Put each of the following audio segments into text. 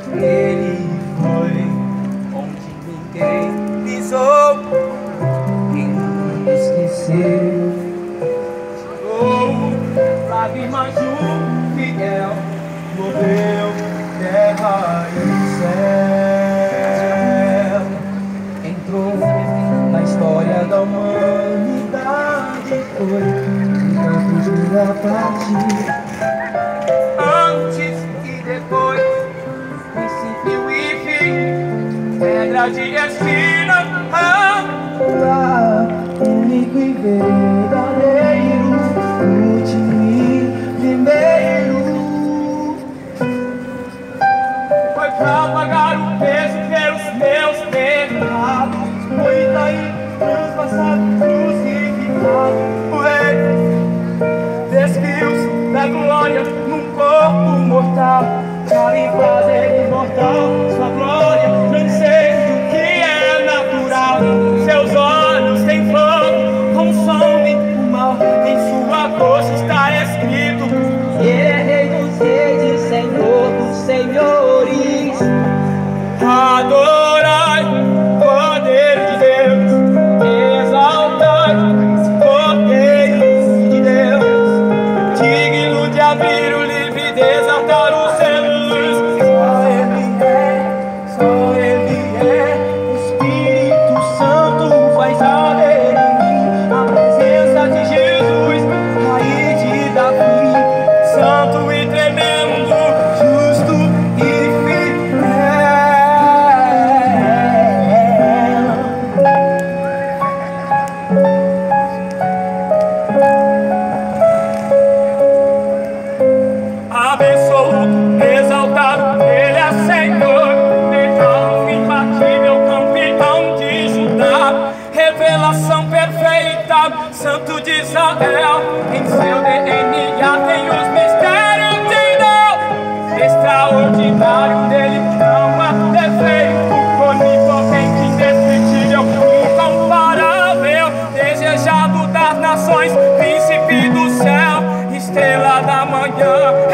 Ele foi onde ninguém pisou, quem não esqueceu. Chorou lágrimas de um fiel, moveu terra e céu. Entrou na história da humanidade, foi campos de partir. Antes e depois, princípio e fim, pedra de esquina, único e verdadeiro, último e primeiro. Foi pra pagar o peso pelos meus pecados, foi daí transpassado, crucificado. O rei despiu-se da glória num corpo mortal, para lhe fazer imortal sua glória. Não sei o que é natural, seus olhos têm fogo, consome o mal. Em sua coxa está escrito: Ele é rei dos reis, Senhor dos senhores. Adorai o poder de Deus, exaltai o poder de Deus, digno de abrir o livro e desatar os selos. Só Ele é, o Espírito Santo faz arder em mim a presença de Jesus, raiz de Davi, santo e tremendo, justo e fiel. Abençoado, exaltado, Ele é Senhor, leal, imbatível, campeão de Judá, revelação perfeita, santo de Israel. Em seu DNA tem os mistérios de Deus, extraordinário, dele não há defeito, onipotente, indescritível, incomparável, desejado das nações, príncipe do céu, estrela da manhã.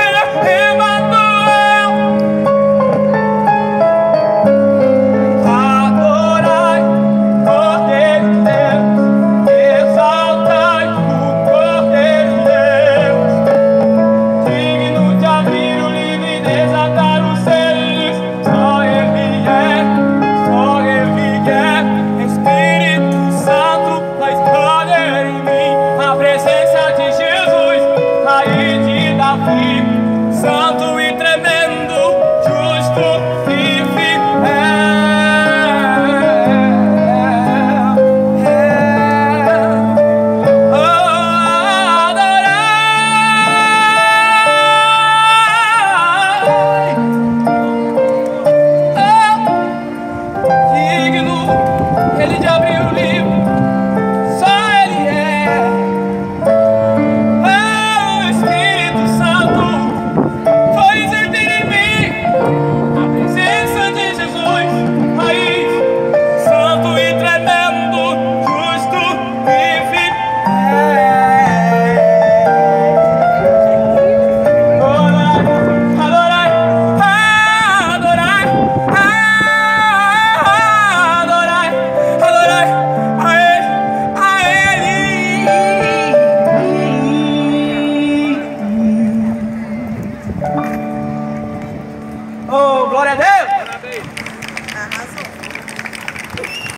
Adorai o poder de Deus, exaltai o poder de Deus, digno de abrir o livro e desatar os selos. Só Ele é, Espírito Santo faz poder em mim, a presença de Jesus, raiz de Davi, santo e tremendo, justo e fiel. Digno Ele de abrir o livro, só Ele é. O Espírito Santo faz sentir em mim a presença de Jesus, raiz, santo e tremendo, justo e fiel. Adorai, adorai, adorai, adorai a Ele, Oh, glória a Deus!